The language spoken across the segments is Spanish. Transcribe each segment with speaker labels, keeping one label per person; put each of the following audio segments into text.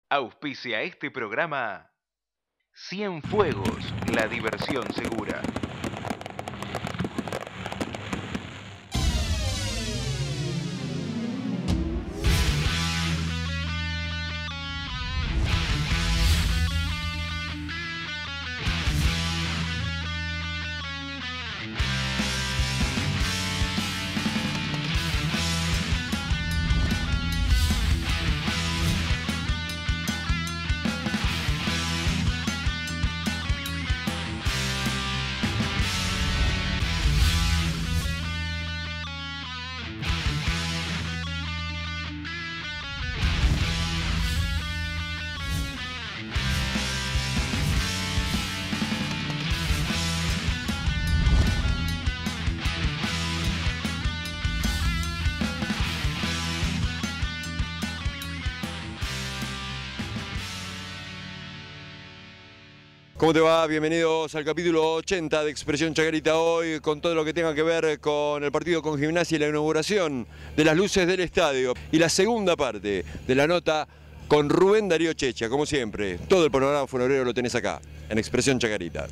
Speaker 1: Auspicia este programa Cienfuegos, la diversión segura.
Speaker 2: ¿Cómo te va? Bienvenidos al capítulo 80 de Expresión Chacarita, hoy con todo lo que tenga que ver con el partido con Gimnasia y la inauguración de las luces del estadio. Y la segunda parte de la nota con Rubén Darío Checha, como siempre. Todo el panorama futbolero lo tenés acá, en Expresión Chacarita.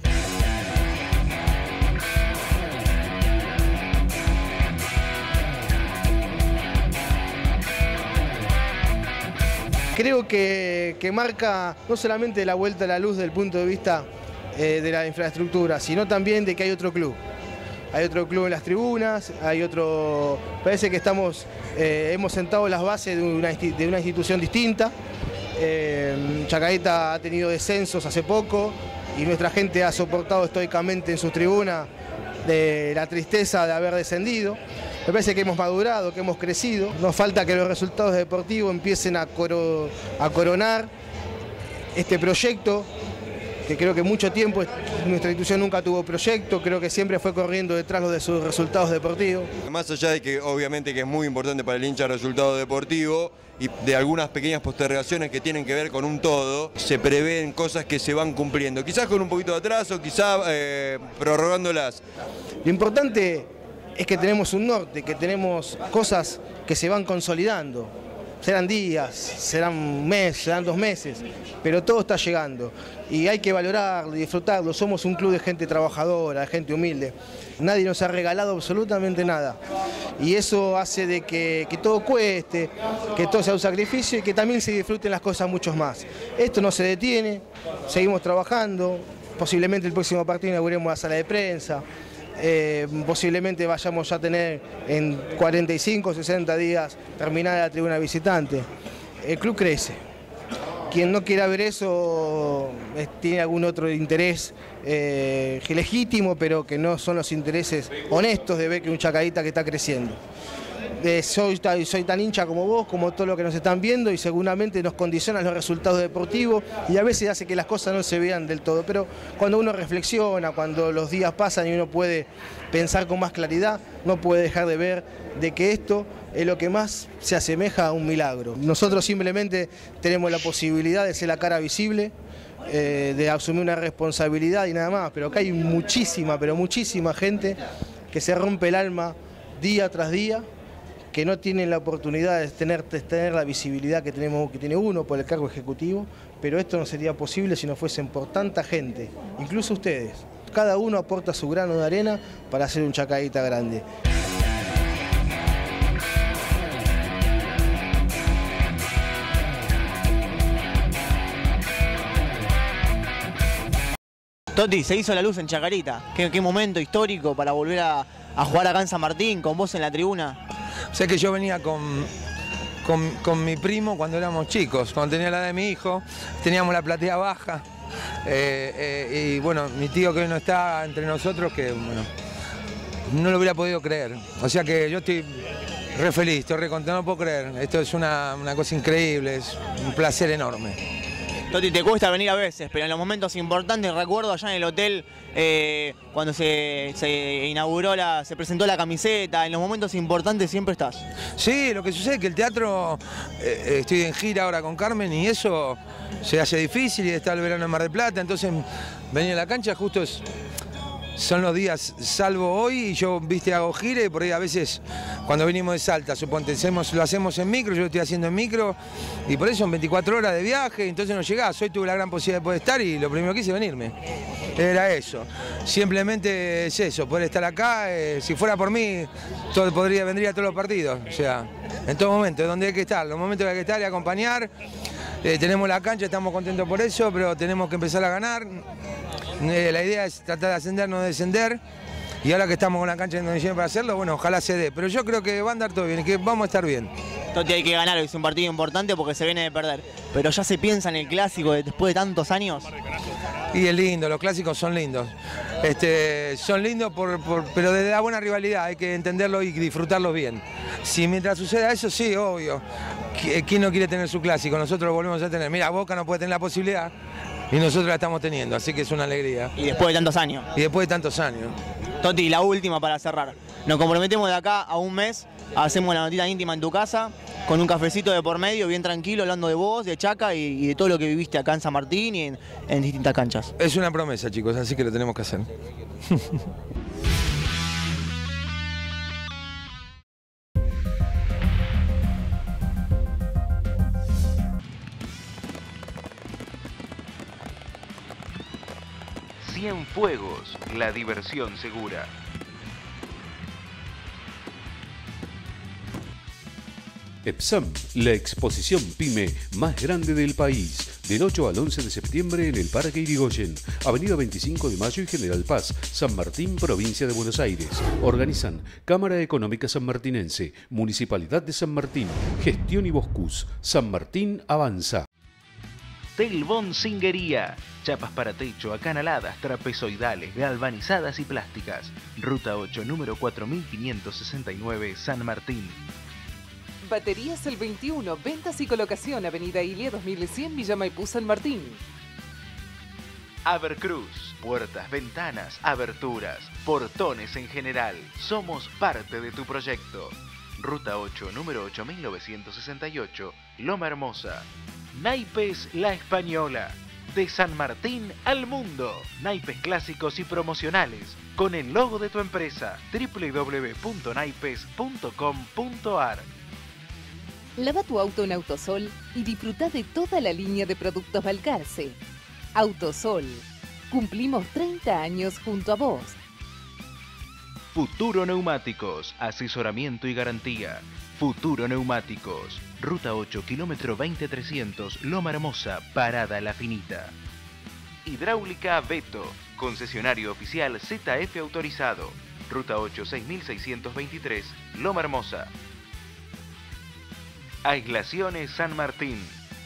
Speaker 3: Creo que marca no solamente la vuelta a la luz desde el punto de vista de la infraestructura, sino también de que hay otro club. Hay otro club en las tribunas, hay otro... Parece que hemos sentado las bases de una institución distinta. Chacarita ha tenido descensos hace poco y nuestra gente ha soportado estoicamente en sus tribunas de la tristeza de haber descendido. Me parece que hemos madurado, que hemos crecido. Nos falta que los resultados deportivos empiecen a coronar este proyecto, que creo que mucho tiempo nuestra institución nunca tuvo proyecto, creo que siempre fue corriendo detrás de sus resultados deportivos.
Speaker 2: Más allá de que obviamente que es muy importante para el hincha el resultado deportivo y de algunas pequeñas postergaciones que tienen que ver con un todo, se prevén cosas que se van cumpliendo, quizás con un poquito de atraso, quizás prorrogándolas.
Speaker 3: Lo importante es que tenemos un norte, que tenemos cosas que se van consolidando. Serán días, serán un mes, serán 2 meses, pero todo está llegando. Y hay que valorarlo y disfrutarlo. Somos un club de gente trabajadora, de gente humilde. Nadie nos ha regalado absolutamente nada. Y eso hace de que todo cueste, que todo sea un sacrificio y que también se disfruten las cosas mucho más. Esto no se detiene, seguimos trabajando. Posiblemente el próximo partido inauguremos la sala de prensa. Posiblemente vayamos ya a tener en 45 o 60 días terminada la tribuna visitante. El club crece. Quien no quiera ver eso tiene algún otro interés legítimo, pero que no son los intereses honestos de ver que un Chacarita que está creciendo. Soy tan hincha como vos, como todos los que nos están viendo, y seguramente nos condicionan los resultados deportivos y a veces hace que las cosas no se vean del todo, pero cuando uno reflexiona, cuando los días pasan y uno puede pensar con más claridad, no puede dejar de ver de que esto es lo que más se asemeja a un milagro. Nosotros simplemente tenemos la posibilidad de ser la cara visible, de asumir una responsabilidad y nada más, pero acá hay muchísima, pero muchísima gente que se rompe el alma día tras día, que no tienen la oportunidad de tener la visibilidad que tiene uno por el cargo ejecutivo, pero esto no sería posible si no fuesen por tanta gente, incluso ustedes. Cada uno aporta su grano de arena para hacer un Chacarita grande.
Speaker 4: Toti, se hizo la luz en Chacarita. ¿Qué momento histórico para volver a jugar acá en San Martín, con vos en la tribuna?
Speaker 5: Sé que yo venía con mi primo cuando éramos chicos, cuando tenía la edad de mi hijo, teníamos la platea baja. Y bueno, mi tío que hoy no está entre nosotros, que bueno, no lo hubiera podido creer. O sea que yo estoy re feliz, estoy re contento, no puedo creer. Esto es una cosa increíble, es un placer enorme.
Speaker 4: Toti, te cuesta venir a veces, pero en los momentos importantes, recuerdo allá en el hotel, cuando se inauguró, se presentó la camiseta, en los momentos importantes siempre estás.
Speaker 5: Sí, lo que sucede es que el teatro, estoy en gira ahora con Carmen y eso se hace difícil y está el verano en Mar del Plata, entonces venir a la cancha justo es son los días, salvo hoy, y yo, viste, hago gira y por ahí a veces cuando venimos de Salta, suponte, lo hacemos en micro, yo lo estoy haciendo en micro, y por eso son 24 horas de viaje, entonces no llegás. Hoy tuve la gran posibilidad de poder estar y lo primero que hice venirme. Era eso. Simplemente es eso, poder estar acá. Si fuera por mí, vendría a todos los partidos. O sea, en todo momento, donde hay que estar, los momentos que hay que estar y acompañar. Tenemos la cancha, estamos contentos por eso, pero tenemos que empezar a ganar. La idea es tratar de ascender, no descender. Y ahora que estamos con la cancha en condiciones para hacerlo, bueno, ojalá se dé. Pero yo creo que va a andar todo bien y que vamos a estar bien.
Speaker 4: Toti, hay que ganar, es un partido importante porque se viene de perder. Pero ya se piensa en el clásico después de tantos años.
Speaker 5: Y es lindo, los clásicos son lindos. Son lindos pero desde la buena rivalidad hay que entenderlo y disfrutarlos bien. Si mientras suceda eso, sí, obvio. ¿Quién no quiere tener su clásico? Nosotros lo volvemos a tener. Mira, Boca no puede tener la posibilidad y nosotros la estamos teniendo, así que es una alegría.
Speaker 4: Y después de tantos años.
Speaker 5: Y después de tantos años.
Speaker 4: Toti, la última para cerrar. Nos comprometemos de acá a un mes, hacemos la notita íntima en tu casa, con un cafecito de por medio, bien tranquilo, hablando de vos, de Chaca y de todo lo que viviste acá en San Martín y en distintas canchas.
Speaker 5: Es una promesa, chicos, así que lo tenemos que hacer.
Speaker 1: Cienfuegos, la diversión segura.
Speaker 6: EPSAM, la exposición PYME más grande del país, del 8 al 11 de septiembre en el Parque Irigoyen, Avenida 25 de Mayo y General Paz, San Martín, provincia de Buenos Aires. Organizan Cámara Económica Sanmartinense, Municipalidad de San Martín, Gestión y Boscús. San Martín avanza.
Speaker 1: Telbón Singuería. Chapas para techo, acanaladas, trapezoidales, galvanizadas y plásticas. Ruta 8, número 4569, San Martín.
Speaker 7: Baterías El 21, ventas y colocación, Avenida Ilia 2100, Villa Maipú, San Martín.
Speaker 1: Abercruz, puertas, ventanas, aberturas, portones en general. Somos parte de tu proyecto. Ruta 8, número 8968, Loma Hermosa. Naipes La Española. De San Martín al mundo. Naipes clásicos y promocionales con el logo de tu empresa. www.naipes.com.ar.
Speaker 7: Lava tu auto en Autosol y disfruta de toda la línea de productos Balcarce. Autosol. Cumplimos 30 años junto a vos.
Speaker 1: Futuro Neumáticos. Asesoramiento y garantía. Futuro Neumáticos. Ruta 8, kilómetro 20300, Loma Hermosa, Parada La Finita. Hidráulica Beto. Concesionario oficial ZF autorizado. Ruta 8, 6623, Loma Hermosa. Aislaciones San Martín.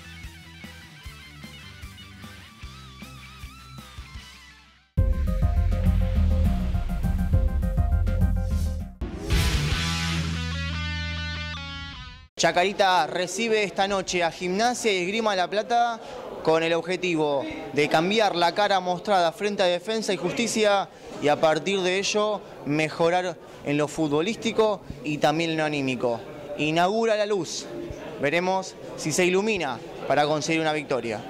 Speaker 4: Chacarita recibe esta noche a Gimnasia y Esgrima La Plata con el objetivo de cambiar la cara mostrada frente a Defensa y Justicia y a partir de ello mejorar en lo futbolístico y también en lo anímico. Inaugura la luz. Veremos si se ilumina para conseguir una victoria.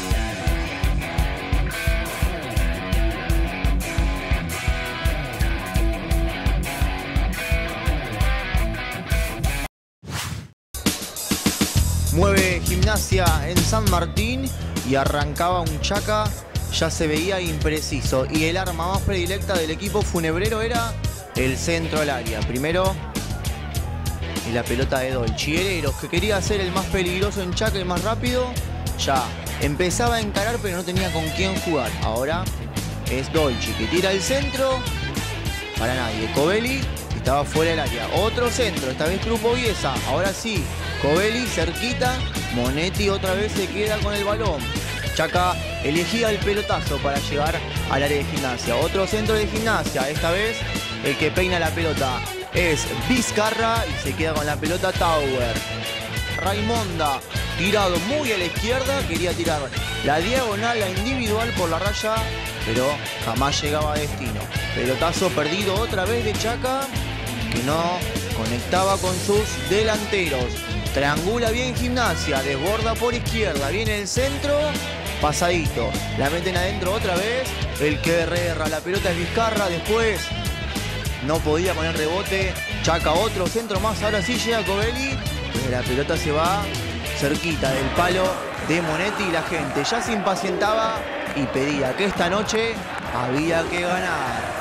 Speaker 4: Mueve Gimnasia en San Martín y arrancaba un Chaca, ya se veía impreciso. Y el arma más predilecta del equipo funebrero era el centro al área. Primero, y la pelota de Dolci. Hereros, que quería ser el más peligroso en Chaca y más rápido, ya empezaba a encarar pero no tenía con quién jugar. Ahora es Dolci que tira el centro, para nadie. Covelli estaba fuera del área. Otro centro, esta vez Grupo Viesa. Ahora sí, Covelli cerquita. Monetti otra vez se queda con el balón. Chaca elegía el pelotazo para llegar al área de Gimnasia. Otro centro de Gimnasia. Esta vez el que peina la pelota es Vizcarra y se queda con la pelota Tauer. Raimonda, tirado muy a la izquierda, quería tirar la diagonal, la individual por la raya, pero jamás llegaba a destino. Pelotazo perdido otra vez de Chaca, que no conectaba con sus delanteros. Triangula bien Gimnasia, desborda por izquierda, viene el centro pasadito. La meten adentro otra vez. El que erra, la pelota es Vizcarra. Después no podía poner rebote. Chaca otro centro más. Ahora sí llega Covelli. Pero la pelota se va cerquita del palo de Monetti y la gente ya se impacientaba y pedía que esta noche había que ganar.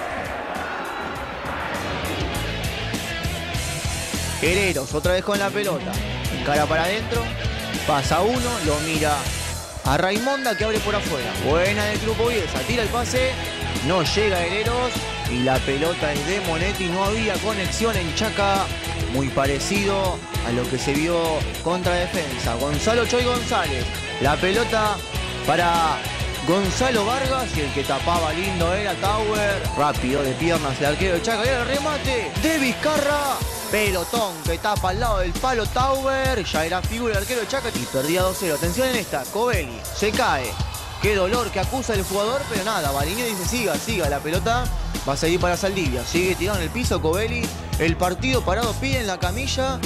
Speaker 4: Hereros otra vez con la pelota. Encara para adentro. Pasa uno. Lo mira a Raimonda que abre por afuera. Buena del grupo Bielsa. Tira el pase. No llega Hereros. Y la pelota es de Monetti. No había conexión en Chaca. Muy parecido a lo que se vio contra Defensa. Gonzalo Choy González. La pelota para Gonzalo Vargas. Y el que tapaba lindo era Tauber. Rápido de piernas el arquero de Chaca. Y el remate de Vizcarra. Pelotón que tapa al lado del palo Tauber. Ya era figura el arquero de Chaca y perdía 2-0. Atención en esta. Covelli se cae. Qué dolor que acusa el jugador, pero nada. Baliño dice siga. La pelota va a seguir para Saldivia. Sigue tirado en el piso Covelli. El partido parado pide en la camilla.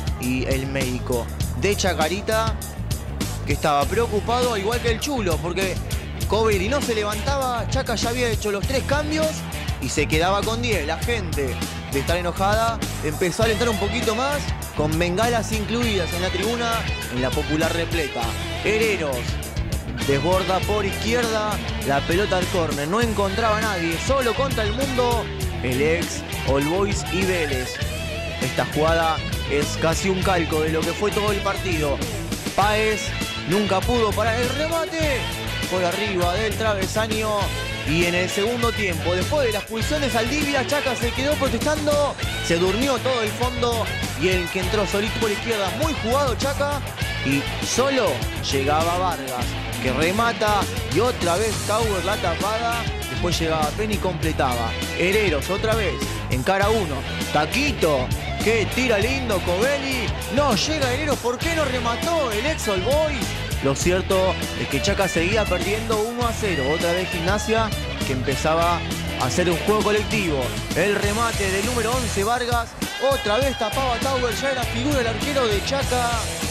Speaker 4: Y el médico de Chacarita, que estaba preocupado, al igual que el Chulo, porque Covelli no se levantaba. Chaca ya había hecho los 3 cambios y se quedaba con 10. La gente, de estar enojada, empezó a alentar un poquito más, con bengalas incluidas en la tribuna, en la popular repleta. Hereros desborda por izquierda, la pelota al córner, no encontraba a nadie, solo contra el mundo, el ex All Boys y Vélez. Esta jugada es casi un calco de lo que fue todo el partido. Páez nunca pudo parar el remate por arriba del travesaño. Y en el segundo tiempo, después de la expulsión de Saldivia, Chaca se quedó protestando, se durmió todo el fondo y el que entró solito por izquierda, muy jugado Chaca, y solo llegaba Vargas, que remata y otra vez Tauber la tapada, después llegaba Penny y completaba. Hereros otra vez, encara uno, Taquito, que tira lindo Covelli, no llega Hereros, ¿por qué no remató el ex All Boys? Lo cierto es que Chaca seguía perdiendo 1-0. Otra vez Gimnasia que empezaba a hacer un juego colectivo. El remate del número 11 Vargas. Otra vez tapaba Tauber. Ya era figura el arquero de Chaca.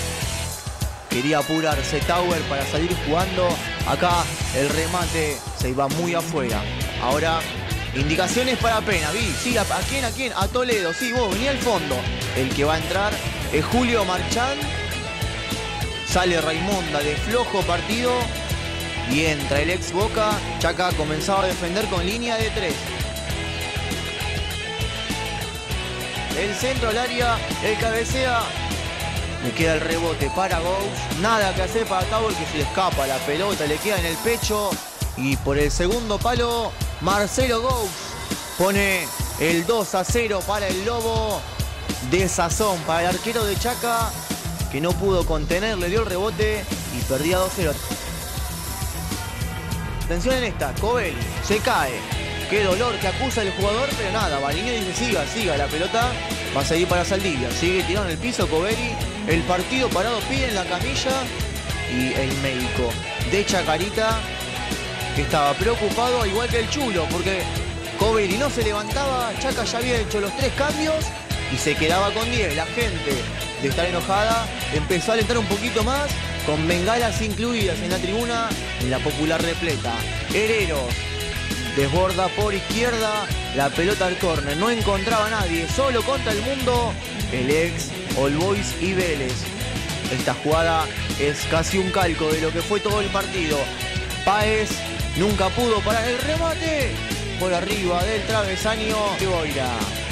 Speaker 4: Quería apurarse Tauber para salir jugando. Acá el remate se iba muy afuera. Ahora indicaciones para Pena. Sí, ¿a quién? A Toledo. Sí, vos, venía al fondo. El que va a entrar es Julio Marchán. Sale Raimonda de flojo partido y entra el ex Boca. Chaca comenzaba a defender con línea de 3. El centro al área, el cabecea. Le queda el rebote para Gous. Nada que hacer para Tauber, que se le escapa la pelota, le queda en el pecho. Y por el segundo palo, Marcelo Gous pone el 2-0 para el Lobo. De sazón para el arquero de Chaca, que no pudo contener, le dio el rebote y perdía 2-0. Atención en esta, Covelli se cae. Qué dolor que acusa el jugador, pero nada, Baliño dice siga, la pelota va a seguir para Saldivia. Sigue tirado en el piso Covelli, el partido parado pide en la camilla y el médico de Chacarita, que estaba preocupado, al igual que el Chulo, porque Covelli no se levantaba, Chaca ya había hecho los 3 cambios y se quedaba con 10. La gente, de estar enojada, empezó a alentar un poquito más, con bengalas incluidas en la tribuna, en la popular repleta. Hereros desborda por izquierda, la pelota al córner, no encontraba a nadie, solo contra el mundo, el ex All Boys y Vélez. Esta jugada es casi un calco de lo que fue todo el partido. Páez nunca pudo parar el remate por arriba del travesaño de Boira.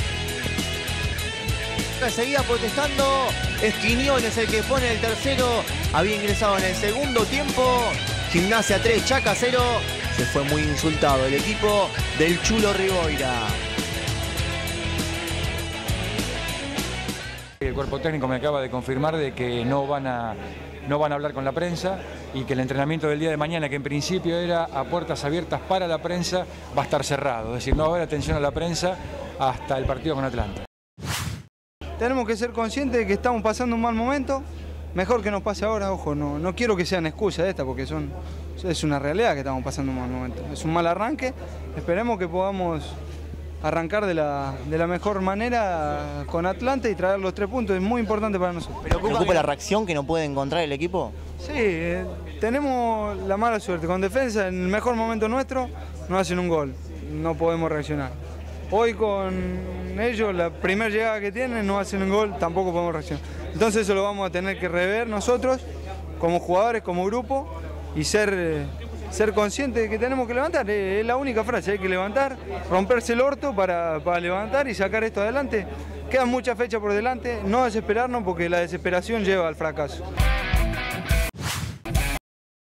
Speaker 4: Seguía protestando, es Quiñones el que pone el tercero, había ingresado en el segundo tiempo. Gimnasia 3, Chaca 0, se fue muy insultado el equipo del Chulo Riboira.
Speaker 8: El cuerpo técnico me acaba de confirmar de que no van a hablar con la prensa y que el entrenamiento del día de mañana, que en principio era a puertas abiertas para la prensa, va a estar cerrado, es decir, no va a haber atención a la prensa hasta el partido con Atlanta.
Speaker 9: Tenemos que ser conscientes de que estamos pasando un mal momento. Mejor que nos pase ahora, ojo, no quiero que sean excusas esta, porque es una realidad que estamos pasando un mal momento. Es un mal arranque, esperemos que podamos arrancar de la mejor manera con Atlanta y traer los 3 puntos, es muy importante para nosotros.
Speaker 4: ¿Pero preocupa la reacción que no puede encontrar el equipo?
Speaker 9: Sí, tenemos la mala suerte. Con defensa, en el mejor momento nuestro, no hacen un gol. No podemos reaccionar. Hoy con ellos, la primera llegada que tienen, no hacen un gol, tampoco podemos reaccionar. Entonces eso lo vamos a tener que rever nosotros, como jugadores, como grupo, y ser conscientes de que tenemos que levantar. Es la única frase, hay que levantar, romperse el orto para levantar y sacar esto adelante. Quedan muchas fechas por delante, no desesperarnos porque la desesperación lleva al fracaso.